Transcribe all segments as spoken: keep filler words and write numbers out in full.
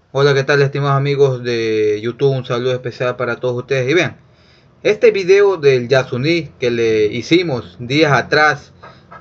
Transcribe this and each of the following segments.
Hola, ¿qué tal, estimados amigos de YouTube? Un saludo especial para todos ustedes. Y vean, este video del Yasuní que le hicimos días atrás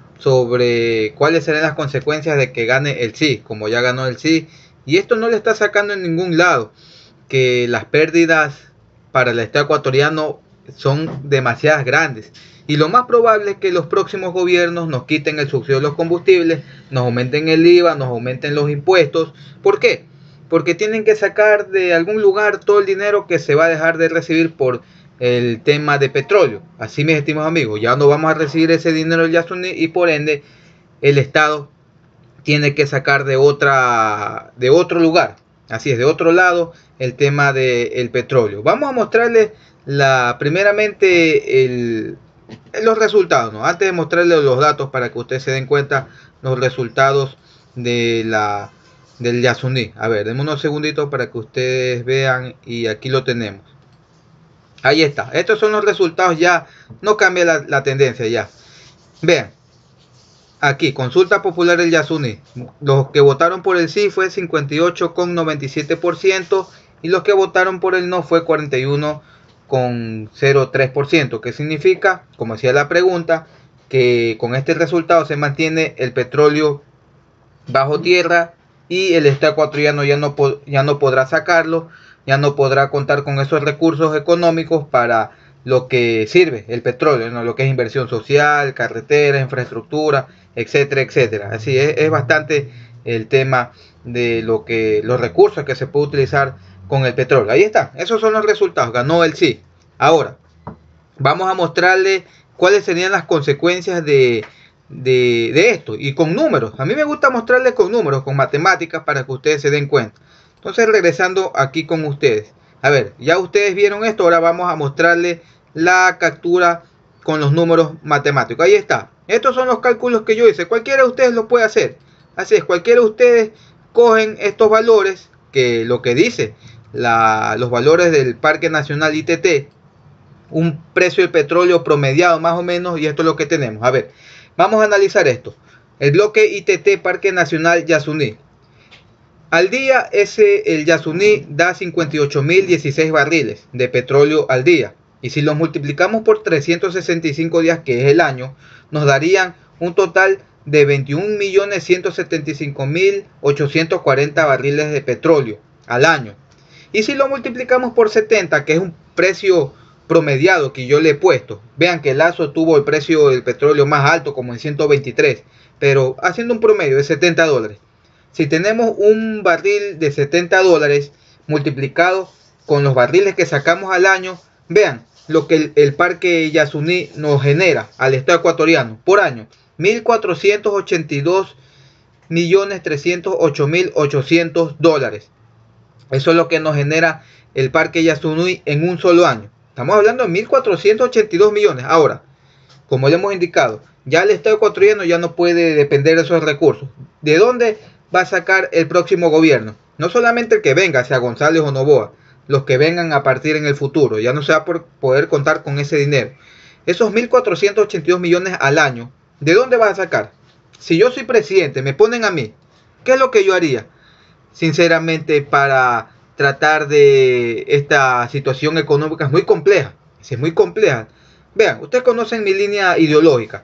sobre cuáles serán las consecuencias de que gane el sí, como ya ganó el sí, y esto no le está sacando en ningún lado, que las pérdidas para el Estado ecuatoriano son demasiadas grandes. Y lo más probable es que los próximos gobiernos nos quiten el subsidio de los combustibles, nos aumenten el I V A, nos aumenten los impuestos. ¿Por qué? Porque tienen que sacar de algún lugar todo el dinero que se va a dejar de recibir por el tema de petróleo. Así, mis estimados amigos, ya no vamos a recibir ese dinero del Yasuní y por ende el Estado tiene que sacar de otra de otro lugar. Así es, de otro lado el tema del petróleo. Vamos a mostrarles la primeramente el, los resultados, ¿no? Antes de mostrarles los datos para que ustedes se den cuenta los resultados de la del Yasuní. A ver, denme unos segunditos para que ustedes vean y aquí lo tenemos. Ahí está. Estos son los resultados ya. No cambia la, la tendencia ya. Vean. Aquí, consulta popular del Yasuní. Los que votaron por el sí fue cincuenta y ocho coma noventa y siete por ciento y los que votaron por el no fue cuarenta y uno coma cero tres por ciento. ¿Qué significa? Como decía la pregunta, que con este resultado se mantiene el petróleo bajo tierra y el Estado ecuatoriano ya no, ya no podrá sacarlo, ya no podrá contar con esos recursos económicos para lo que sirve el petróleo, ¿no? Lo que es inversión social, carretera, infraestructura, etcétera, etcétera. Así es, es bastante el tema de lo que los recursos que se puede utilizar con el petróleo. Ahí está, esos son los resultados, ganó el sí. Ahora, vamos a mostrarle cuáles serían las consecuencias de, de, de esto y con números. A mí me gusta mostrarles con números, con matemáticas para que ustedes se den cuenta. Entonces, regresando aquí con ustedes. A ver, ya ustedes vieron esto, ahora vamos a mostrarles la captura con los números matemáticos. Ahí está. Estos son los cálculos que yo hice. Cualquiera de ustedes lo puede hacer. Así es, cualquiera de ustedes cogen estos valores, que lo que dice la, los valores del Parque Nacional I T T, un precio del petróleo promediado más o menos, y esto es lo que tenemos. A ver, vamos a analizar esto. El bloque I T T Parque Nacional Yasuní. Al día ese el Yasuní da cincuenta y ocho mil dieciséis barriles de petróleo al día. Y si los multiplicamos por trescientos sesenta y cinco días, que es el año, nos darían un total de veintiún millones ciento setenta y cinco mil ochocientos cuarenta barriles de petróleo al año. Y si lo multiplicamos por setenta, que es un precio promediado que yo le he puesto, vean que Lazo tuvo el precio del petróleo más alto, como en ciento veintitrés, pero haciendo un promedio de setenta dólares. Si tenemos un barril de setenta dólares multiplicado con los barriles que sacamos al año, vean lo que el, el Parque Yasuní nos genera al Estado ecuatoriano por año: mil cuatrocientos ochenta y dos millones trescientos ocho mil ochocientos dólares. Eso es lo que nos genera el Parque Yasuní en un solo año. Estamos hablando de mil cuatrocientos ochenta y dos millones. Ahora, como le hemos indicado, ya el Estado ecuatoriano ya no puede depender de esos recursos. ¿De dónde va a sacar el próximo gobierno? No solamente el que venga, sea González o Noboa, los que vengan a partir en el futuro. Ya no se va a poder contar con ese dinero. Esos mil cuatrocientos ochenta y dos millones al año, ¿de dónde va a sacar? Si yo soy presidente, me ponen a mí, ¿qué es lo que yo haría? Sinceramente, para tratar de esta situación económica es muy compleja. Es muy compleja. Vean, ustedes conocen mi línea ideológica.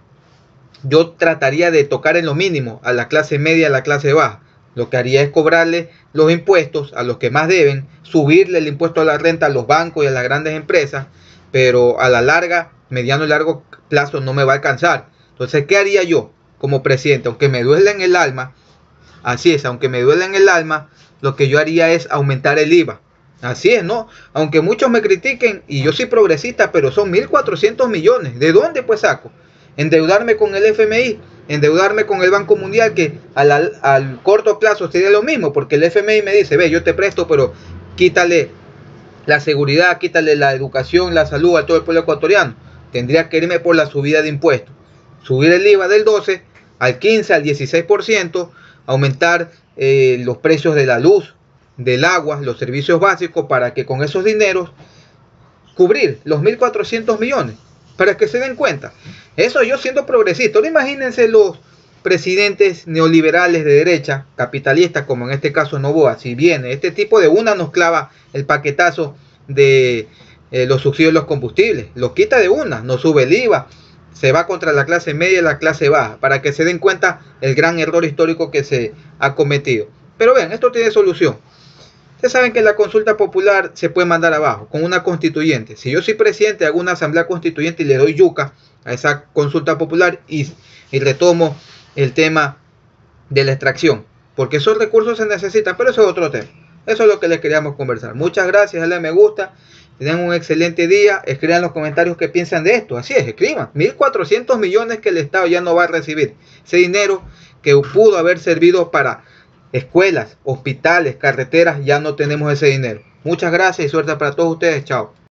Yo trataría de tocar en lo mínimo a la clase media, a la clase baja. Lo que haría es cobrarle los impuestos a los que más deben, subirle el impuesto a la renta a los bancos y a las grandes empresas, pero a la larga, mediano y largo plazo no me va a alcanzar. Entonces, ¿qué haría yo como presidente? Aunque me duele en el alma, así es, aunque me duele en el alma, lo que yo haría es aumentar el I V A. Así es, ¿no? Aunque muchos me critiquen, y yo soy progresista, pero son mil cuatrocientos millones. ¿De dónde pues saco? Endeudarme con el F M I, endeudarme con el Banco Mundial, que al, al, al corto plazo sería lo mismo, porque el F M I me dice, ve, yo te presto, pero quítale la seguridad, quítale la educación, la salud a todo el pueblo ecuatoriano. Tendría que irme por la subida de impuestos. Subir el I V A del doce al quince, al dieciséis por ciento, aumentar eh, los precios de la luz, del agua, los servicios básicos, para que con esos dineros cubrir los mil cuatrocientos millones, para que se den cuenta. Eso yo siendo progresista. Ahora imagínense los, presidentes neoliberales de derecha, capitalistas, como en este caso Noboa, si viene este tipo de una nos clava el paquetazo de eh, los subsidios de los combustibles, los quita de una, nos sube el I V A, se va contra la clase media y la clase baja, para que se den cuenta el gran error histórico que se ha cometido. Pero vean, esto tiene solución. Ustedes saben que la consulta popular se puede mandar abajo con una constituyente. Si yo soy presidente, hago una asamblea constituyente y le doy yuca a esa consulta popular y, y retomo el tema de la extracción, porque esos recursos se necesitan, pero eso es otro tema. Eso es lo que les queríamos conversar. Muchas gracias, denle me gusta, tengan un excelente día, escriban en los comentarios qué piensan de esto. Así es, escriban. mil cuatrocientos millones que el Estado ya no va a recibir. Ese dinero que pudo haber servido para escuelas, hospitales, carreteras, ya no tenemos ese dinero. Muchas gracias y suerte para todos ustedes. Chao.